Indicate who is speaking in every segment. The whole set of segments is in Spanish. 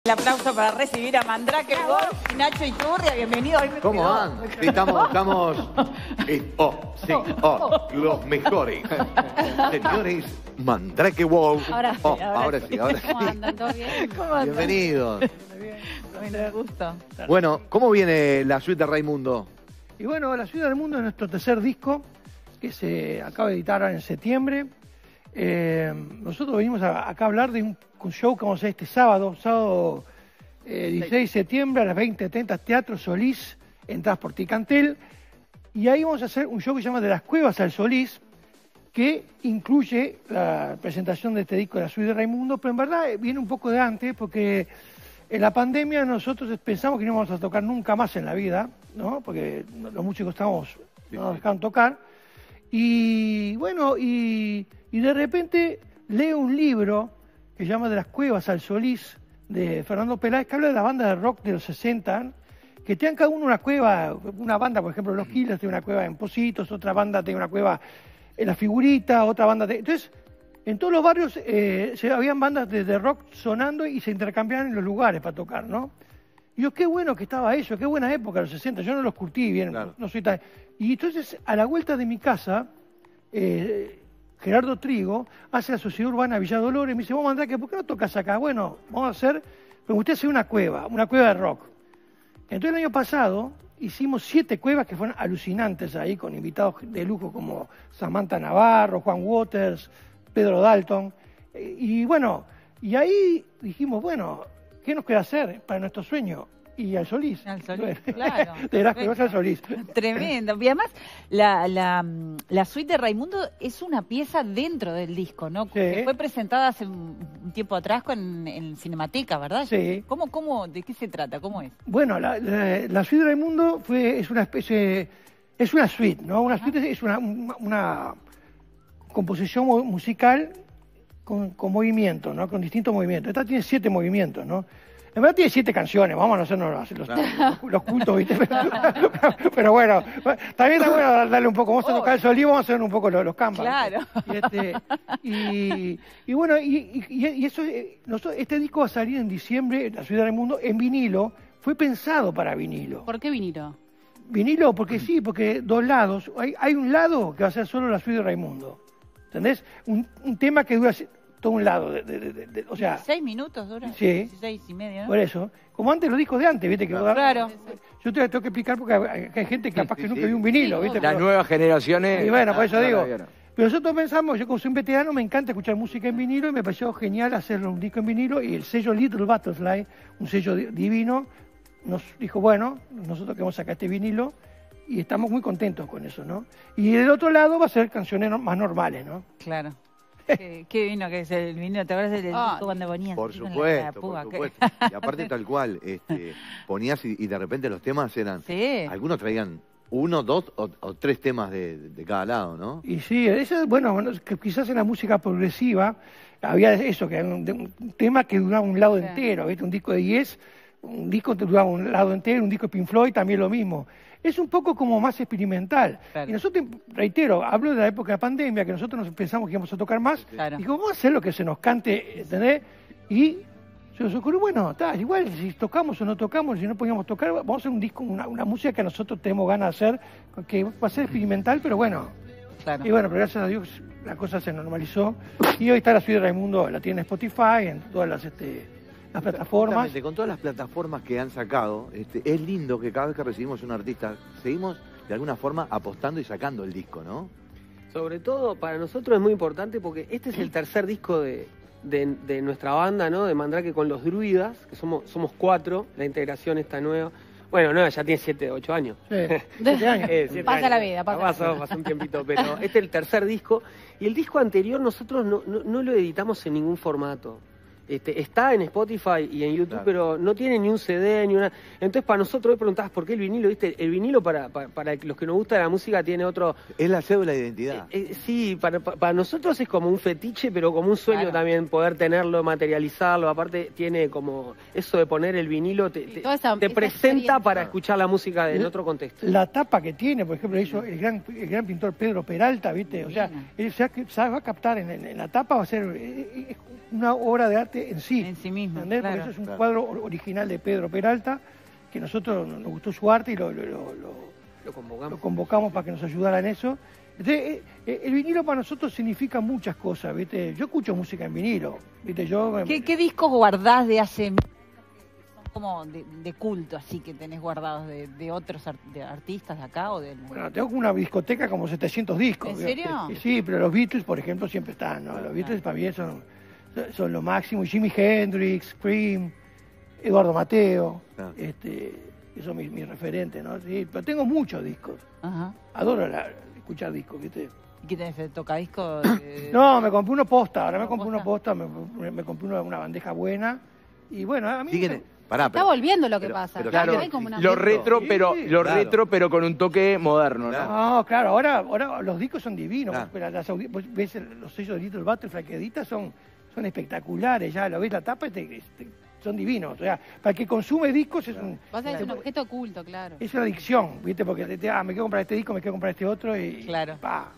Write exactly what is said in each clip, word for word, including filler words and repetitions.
Speaker 1: El aplauso para recibir a Mandrake Wolf y Nacho Iturria. Bienvenidos.
Speaker 2: ¿Cómo van? Sí, estamos, estamos... eh, oh, sí, oh, los mejores. Señores, Mandrake Wolf.
Speaker 1: Ahora sí,
Speaker 2: oh,
Speaker 1: ahora
Speaker 2: ahora
Speaker 1: sí.
Speaker 2: sí, ahora sí.
Speaker 3: ¿Cómo andan? ¿Todo bien?
Speaker 1: ¿Cómo andan?
Speaker 2: Bienvenidos.
Speaker 1: Bueno, gusto.
Speaker 2: Bueno, ¿cómo viene la suite de Raimundo?
Speaker 4: Y bueno, La Ciudad del Mundo es nuestro tercer disco, que se acaba de editar en septiembre. Eh, nosotros venimos a, acá a hablar de un, un show que vamos a hacer este sábado, sábado eh, dieciséis de septiembre a las veinte treinta, Teatro Solís, entradas por Ticantel. Y ahí vamos a hacer un show que se llama De las Cuevas al Solís, que incluye la presentación de este disco de la suite de Raimundo, pero en verdad viene un poco de antes, porque en la pandemia nosotros pensamos que no íbamos a tocar nunca más en la vida, ¿no? Porque los músicos estábamos, no nos dejaron tocar. Y bueno, y, y de repente leo un libro que se llama De las Cuevas al Solís, de Fernando Peláez, que habla de la banda de rock de los sesenta, que tenían cada uno una cueva, una banda, por ejemplo, Los Killers tiene una cueva en Positos, otra banda tiene una cueva en La Figurita, otra banda... De... Entonces, en todos los barrios eh, se, habían bandas de, de rock sonando y se intercambiaban en los lugares para tocar, ¿no? Y yo, qué bueno que estaba eso, qué buena época, los sesenta, yo no los curtí bien, claro. no soy tan... Y entonces, a la vuelta de mi casa, eh, Gerardo Trigo hace la Sociedad Urbana Villa Dolores y me dice, vos Mandrake, ¿por qué no tocas acá? Bueno, vamos a hacer, me gustaría hacer una cueva, una cueva de rock. Entonces el año pasado hicimos siete cuevas que fueron alucinantes ahí, con invitados de lujo como Samantha Navarro, Juan Waters, Pedro Dalton. Y bueno, y ahí dijimos, bueno, ¿qué nos queda hacer para nuestro sueño? Y al Solís.
Speaker 1: Al Solís, claro.
Speaker 4: De las Cuevas al Solís.
Speaker 1: Tremendo. Y además, la, la, la suite de Raimundo es una pieza dentro del disco, ¿no?
Speaker 4: Sí.
Speaker 1: Que fue presentada hace un, un tiempo atrás con, en Cinemateca, ¿verdad?
Speaker 4: Sí.
Speaker 1: ¿Cómo, cómo, ¿De qué se trata? ¿Cómo es?
Speaker 4: Bueno, la, la, la suite de Raimundo fue, es una especie, es una suite, ¿no? Una suite es una, una, una composición musical con, con movimiento, ¿no? Con distintos movimientos. Esta tiene siete movimientos, ¿no? En verdad tiene siete canciones, vamos a hacernos los, los, los cultos, ¿viste? Pero, pero bueno, también está bueno darle un poco, vamos a tocar el solí, vamos a hacer un poco los, los campas.
Speaker 1: Claro.
Speaker 4: Y, este, y, y bueno, y, y, y eso, nosotros, este disco va a salir en diciembre, La Ciudad del Mundo, en vinilo, fue pensado para vinilo.
Speaker 3: ¿Por qué vinilo?
Speaker 4: Vinilo, porque sí, porque dos lados, hay, hay un lado que va a ser solo La Ciudad de Raimundo, ¿entendés? Un, un tema que dura... todo un lado, de, de, de, de, o sea...
Speaker 1: ¿Seis minutos dura?
Speaker 4: Sí.
Speaker 1: Dieciséis y medio, ¿no?
Speaker 4: Por eso. Como antes los discos de antes, ¿viste? Que
Speaker 1: claro.
Speaker 4: Yo te tengo que explicar porque hay, hay gente que capaz sí, que sí, nunca sí. vio un vinilo, ¿viste?
Speaker 2: Las
Speaker 4: pero,
Speaker 2: nuevas generaciones...
Speaker 4: Y bueno, por eso
Speaker 2: ah,
Speaker 4: digo.
Speaker 2: claro,
Speaker 4: Pero nosotros pensamos, yo como soy un veterano, me encanta escuchar música en vinilo y me pareció genial hacer un disco en vinilo y el sello Little Butterfly, un sello divino, nos dijo, bueno, nosotros queremos sacar este vinilo y estamos muy contentos con eso, ¿no? Y del otro lado va a ser canciones más normales, ¿no?
Speaker 1: Claro. Qué, qué vino que es el vino, ¿te acuerdas del
Speaker 3: oh,
Speaker 1: disco cuando ponías?
Speaker 2: Por supuesto, por supuesto. Y aparte tal cual, este, ponías y, y de repente los temas eran... Sí. Algunos traían uno, dos o, o tres temas de, de cada lado, ¿no?
Speaker 4: Y sí, eso, bueno, bueno, que quizás en la música progresiva había eso, que era un, un tema que duraba un lado sí. entero, ¿viste? Un disco de Yes, un disco que duraba un lado entero, un disco de Pink Floyd también lo mismo. Es un poco como más experimental. Claro. Y nosotros, reitero, hablo de la época de la pandemia, que nosotros nos pensamos que íbamos a tocar más. Claro. Y vamos a hacer lo que se nos cante, ¿entendés? Y se nos ocurrió, bueno, está, igual si tocamos o no tocamos, si no podíamos tocar, vamos a hacer un disco, una, una música que nosotros tenemos ganas de hacer, que va a ser experimental, pero bueno. Claro. Y bueno, pero gracias a Dios la cosa se normalizó. Y hoy está La Ciudad de Raimundo, la tiene en Spotify, en todas las... Este, las plataformas.
Speaker 2: Con todas las plataformas que han sacado, este, es lindo que cada vez que recibimos un artista, seguimos de alguna forma apostando y sacando el disco, ¿no?
Speaker 5: Sobre todo para nosotros es muy importante porque este es el tercer disco de, de, de nuestra banda, ¿no? De Mandrake con los Druidas, que somos, somos cuatro, la integración está nueva. Bueno, no, ya tiene siete, ocho años.
Speaker 4: Sí, siete años.
Speaker 5: eh, siete
Speaker 3: pasa
Speaker 5: años.
Speaker 3: la vida, pasa
Speaker 5: pasó,
Speaker 3: la vida.
Speaker 5: pasó un tiempito, pero este es el tercer disco. Y el disco anterior nosotros no, no, no lo editamos en ningún formato. Este, está en Spotify y en YouTube, claro. pero no tiene ni un C D, ni una... Entonces, para nosotros, hoy preguntabas por qué el vinilo, ¿viste? El vinilo, para, para, para los que nos gusta la música, tiene otro...
Speaker 2: Es la cédula de identidad.
Speaker 5: Eh, eh, sí, para, para nosotros es como un fetiche, pero como un sueño claro. también poder tenerlo, materializarlo. Aparte, tiene como eso de poner el vinilo, te, te, esa, te presenta para escuchar la música en otro contexto.
Speaker 4: La tapa que tiene, por ejemplo, hizo el gran, el gran pintor Pedro Peralta, ¿viste? O sea, él se va a captar en, en, en la tapa, va a ser... Eh, eh, una obra de arte en sí.
Speaker 1: En sí mismo,
Speaker 4: ¿entendés?
Speaker 1: claro.
Speaker 4: Porque eso es un
Speaker 2: Claro.
Speaker 4: cuadro original de Pedro Peralta, que nosotros nos gustó su arte y lo, lo, lo, lo-
Speaker 5: Lo convocamos.
Speaker 4: lo convocamos para que nos ayudara en eso. Entonces, eh, el vinilo para nosotros significa muchas cosas, ¿viste? Yo escucho música en vinilo, ¿viste? Yo...
Speaker 1: ¿Qué, qué discos guardás de hace son como de, de culto, así que tenés guardados de, de otros art- de artistas de acá o de...
Speaker 4: Bueno, tengo una discoteca como setecientos discos.
Speaker 1: ¿En
Speaker 4: ¿vio?
Speaker 1: serio?
Speaker 4: Sí, sí, pero los Beatles, por ejemplo, siempre están, ¿no? Los Beatles para mí son, son lo máximo. Jimi Hendrix, Cream, Eduardo Mateo,
Speaker 2: Ah.
Speaker 4: este, que son mis, mis referentes, ¿no? Sí, pero tengo muchos discos.
Speaker 1: Ajá.
Speaker 4: Adoro la- escuchar discos, ¿viste?
Speaker 1: ¿Y qué tenés? ¿El tocadisco? De...
Speaker 4: No, me compré uno posta, ahora me
Speaker 1: ¿Uno
Speaker 4: compré uno
Speaker 1: posta?
Speaker 4: posta, me, me compré una, una bandeja buena. Y bueno, a mí...
Speaker 2: Siguen, pará,
Speaker 3: Está
Speaker 2: pero-
Speaker 3: volviendo lo que
Speaker 2: pero-
Speaker 3: pasa.
Speaker 2: pero
Speaker 3: Claro,
Speaker 2: siguen-
Speaker 3: hay como una
Speaker 6: Lo
Speaker 3: mezcla.
Speaker 6: retro,
Speaker 4: Sí,
Speaker 6: pero
Speaker 4: sí.
Speaker 6: lo
Speaker 2: Claro.
Speaker 6: retro, pero con un toque moderno, ¿no?
Speaker 2: Claro.
Speaker 4: No, claro, ahora, ahora los discos son divinos.
Speaker 2: Claro.
Speaker 4: Pero las audi- vos ves el- los sellos de Little Butterfly que editas son, son espectaculares, ya lo ves la tapa y te- te- son divinos. O sea, para el que consume discos es un...
Speaker 3: Vas a decir un objeto oculto, claro.
Speaker 4: Es una adicción, ¿viste? Porque te, te- ah, me quiero comprar este disco, me quiero comprar este otro y...
Speaker 1: Claro.
Speaker 4: Pa.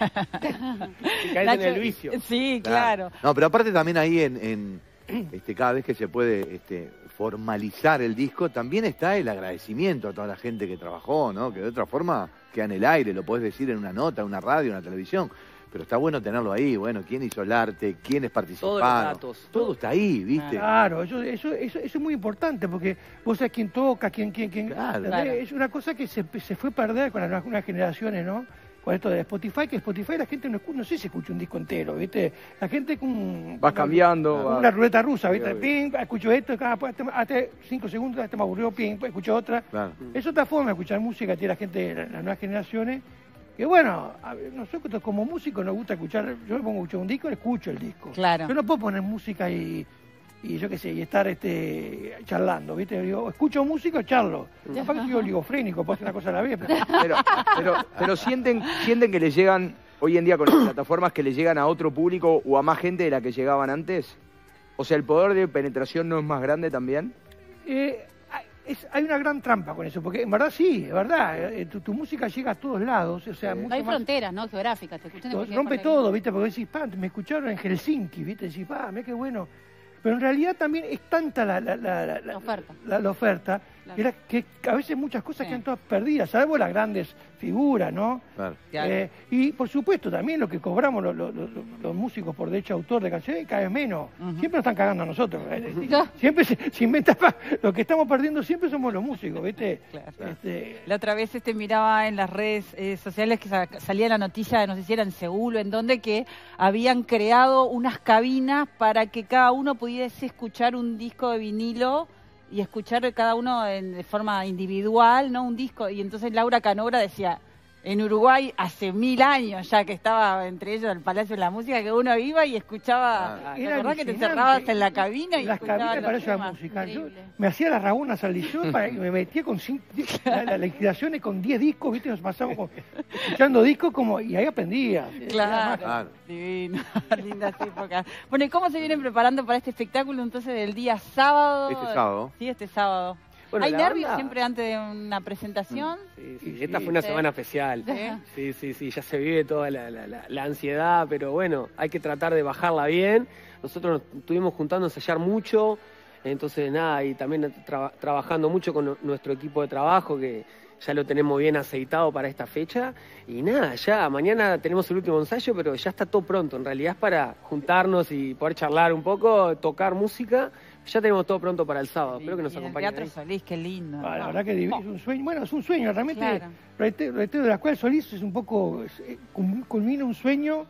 Speaker 5: Y caes en
Speaker 1: Nacho,
Speaker 5: el vicio.
Speaker 1: Sí, claro.
Speaker 2: No, pero aparte también ahí en, en, este, cada vez que se puede este, formalizar el disco, también está el agradecimiento a toda la gente que trabajó, ¿no? Que de otra forma queda en el aire, lo podés decir en una nota, en una radio, en una televisión. Pero está bueno tenerlo ahí, bueno, quién hizo el arte, quiénes participaron.
Speaker 5: Todos los datos.
Speaker 2: Todo está ahí, ¿viste?
Speaker 4: Claro, eso, eso, eso, eso es muy importante porque vos sabés quién toca, quién, quién, quién.
Speaker 2: Claro.
Speaker 4: ¿entendés?
Speaker 1: Claro.
Speaker 4: Es una cosa que se, se fue a perder con las nuevas nuevas generaciones, ¿no? Con esto de Spotify, que Spotify la gente no, escu- no sé si escucha un disco entero, ¿viste? La gente con...
Speaker 6: Vas cambiando.
Speaker 4: con
Speaker 6: vas-
Speaker 4: una ruleta rusa, ¿viste?
Speaker 6: Sí, obvio.
Speaker 4: Ping, escucho esto, cada, hace cinco segundos, este me aburrió, ping, escucho otra.
Speaker 2: Claro.
Speaker 4: Es otra forma de escuchar música, tiene la gente, las nuevas generaciones, que bueno, a ver, nosotros como músicos nos gusta escuchar, yo me pongo a escuchar un disco, le escucho el disco.
Speaker 1: Claro.
Speaker 4: Yo no puedo poner música y, y yo qué sé, y estar este charlando, ¿viste? Digo, escucho música o charlo. Capaz que soy oligofrénico, puedo hacer una cosa a la vez. Pero...
Speaker 6: Pero, pero, pero sienten, sienten que le llegan, hoy en día con las plataformas, que le llegan a otro público o a más gente de la que llegaban antes. O sea, ¿el poder de penetración no es más grande también?
Speaker 4: Eh, hay- es- hay una gran trampa con eso, porque en verdad sí, es verdad, eh, tu, tu música llega a todos lados, o sea,
Speaker 6: Sí.
Speaker 4: mucho
Speaker 3: No hay
Speaker 4: más-
Speaker 3: fronteras, ¿no? Geográficas. Te escuchan de cualquier
Speaker 4: rompe
Speaker 3: parte del
Speaker 4: todo, ¿viste? Porque decís, pa, me escucharon en Helsinki, ¿viste? Decís, pa, mira qué bueno. Pero en realidad también es tanta la, la, la, la-
Speaker 3: La oferta.
Speaker 4: la- la oferta,
Speaker 3: Claro.
Speaker 4: que, era- que a veces muchas cosas
Speaker 1: Sí.
Speaker 4: quedan todas perdidas, salvo las grandes figuras, ¿no?
Speaker 2: Claro.
Speaker 1: Claro.
Speaker 4: Eh, y por supuesto también lo que cobramos los, los- los- los músicos por derecho de autor de canciones cada vez menos.
Speaker 1: Ujú.
Speaker 4: Siempre nos están cagando a nosotros. ¿eh?
Speaker 3: Ya.
Speaker 4: Siempre se, se inventa, pa- lo que estamos perdiendo siempre somos los músicos, ¿viste?
Speaker 1: Claro.
Speaker 4: Este,
Speaker 1: La otra vez este miraba en las redes eh, sociales que sa- salía la noticia de no sé si era en Seúl o en donde que habían creado unas cabinas para que cada uno pudiese escuchar un disco de vinilo y escuchar cada uno en- de forma individual, ¿no? Un disco. Y entonces Laura Canobra decía, en Uruguay hace mil años ya que estaba entre ellos el Palacio de la Música, que uno iba y escuchaba,
Speaker 2: Ah,
Speaker 1: ¿te
Speaker 4: era
Speaker 1: acordás que te
Speaker 4: alucinante.
Speaker 1: encerrabas en la cabina y
Speaker 4: las
Speaker 1: escuchabas
Speaker 4: cabinas
Speaker 1: los
Speaker 4: para esa
Speaker 1: temas?
Speaker 4: música. Yo
Speaker 3: Increíble.
Speaker 4: me hacía las ragunas al liceo para, y me metía con cinco, la, la, la inspiración con diez discos, ¿viste? Nos pasamos con- escuchando discos como, y ahí aprendía.
Speaker 1: Claro,
Speaker 2: Claro.
Speaker 1: divino, lindas épocas. Bueno, ¿y cómo se vienen preparando para este espectáculo entonces del día sábado?
Speaker 2: Este sábado.
Speaker 1: Sí, este sábado.
Speaker 5: Bueno,
Speaker 1: ¿Hay
Speaker 5: la
Speaker 1: nervios
Speaker 5: banda-
Speaker 1: siempre antes de una presentación?
Speaker 5: Sí, sí,
Speaker 4: Sí,
Speaker 5: esta
Speaker 4: sí.
Speaker 5: fue una
Speaker 1: Sí.
Speaker 5: semana especial.
Speaker 1: Sí.
Speaker 5: Sí, sí, sí, ya se vive toda la, la- la- la ansiedad, pero bueno, hay que tratar de bajarla bien. Nosotros nos estuvimos juntando a ensayar mucho, entonces nada, y también traba- trabajando mucho con nu- nuestro equipo de trabajo, que ya lo tenemos bien aceitado para esta fecha. Y nada, ya mañana tenemos el último ensayo, pero ya está todo pronto. En realidad es para juntarnos y poder charlar un poco, tocar música. Ya tenemos todo pronto para el sábado. Espero que nos
Speaker 1: Y en el
Speaker 5: acompañen.
Speaker 1: Teatro
Speaker 5: ahí.
Speaker 1: Solís, qué lindo.
Speaker 4: Ah, la
Speaker 1: ¿no?
Speaker 4: verdad que divi- es un sueño. Bueno, es un sueño, realmente.
Speaker 1: Claro.
Speaker 4: Reitero, reitero de la cual Solís es un poco. es- eh, cum- culmina un sueño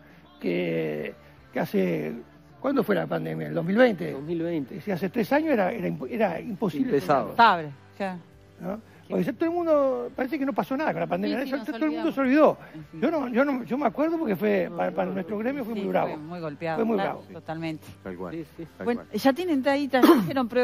Speaker 4: que, que hace. ¿Cuándo fue la pandemia? ¿El dos mil veinte?
Speaker 5: dos mil veinte.
Speaker 4: Si hace tres años era, era, imp- era imposible.
Speaker 6: Pesado.
Speaker 4: soñarlo,
Speaker 1: Sabre, ya.
Speaker 4: ¿no? Porque ya todo el mundo. Parece que no pasó nada con la pandemia.
Speaker 3: Sí, sí,
Speaker 4: Eso-
Speaker 3: nos
Speaker 4: todo el mundo se olvidó. Yo no, yo no, yo me acuerdo porque fue para, para nuestro gremio fue
Speaker 1: Sí,
Speaker 4: muy bravo.
Speaker 1: Fue muy golpeado.
Speaker 4: Fue muy
Speaker 1: claro,
Speaker 4: bravo.
Speaker 1: Totalmente.
Speaker 2: Tal cual.
Speaker 5: Sí, sí.
Speaker 2: Tal
Speaker 1: Bueno,
Speaker 2: cual.
Speaker 1: ya tienen ahí, también hicieron pruebas.